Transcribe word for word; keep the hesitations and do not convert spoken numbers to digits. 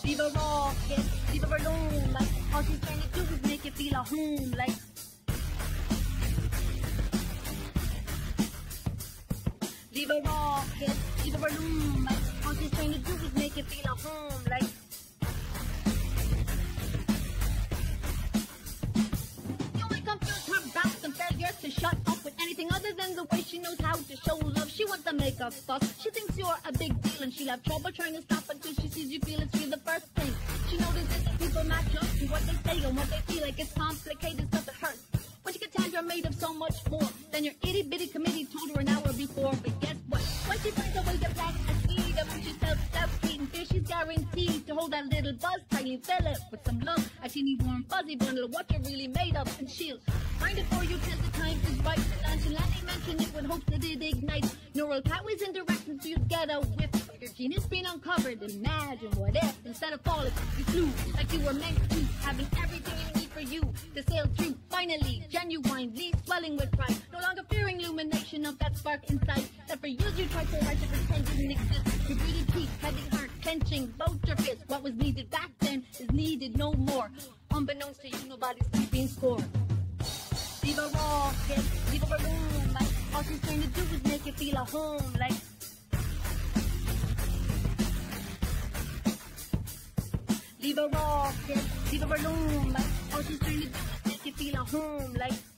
Leave her rocket, leave her alone. Like all she's trying to do is make it feel a home. Like leave her rocket, leave her alone. Like all she's trying to do is make it feel a home. Like you ain't confused her back and failure to shut up with anything other than the way she knows how to show love. She wants to make a fuss. She thinks you're a big deal and she'll have trouble trying to stop until she sees you feel it's real the first thing. She notices that people match up to what they say and what they feel like it's complicated stuff that hurts. But you can tell you're made of so much more than your itty bitty committee told her an hour before. But guess what? When she finds a way to plant a seed and when she's self-deprecating fear, she's guaranteed to hold that little buzz tightly, fill it with some love, a teeny warm fuzzy bundle of what you're really made of, and she'll find it for you till the time is right. And nonchalantly mention it with hopes that it ignites neural pathways in directions so you get a whiff of your genius being uncovered. Imagine what if instead of falling you flew like you were meant to, having everything you need for you to sail through. Finally, genuinely swelling with pride, no longer fearing illumination of that spark inside that for years you tried so hard to pretend didn't exist. Your greedy teeth, heavy heart, clenching both your fists. What was needed back then is needed no more. Unbeknownst to you, nobody's keeping score. Leave her rocket, leave her alone. Like all she's trying to do is make it feel a home. Like leave her rocket, leave her alone. Like all she's trying to do is make it feel a home. Like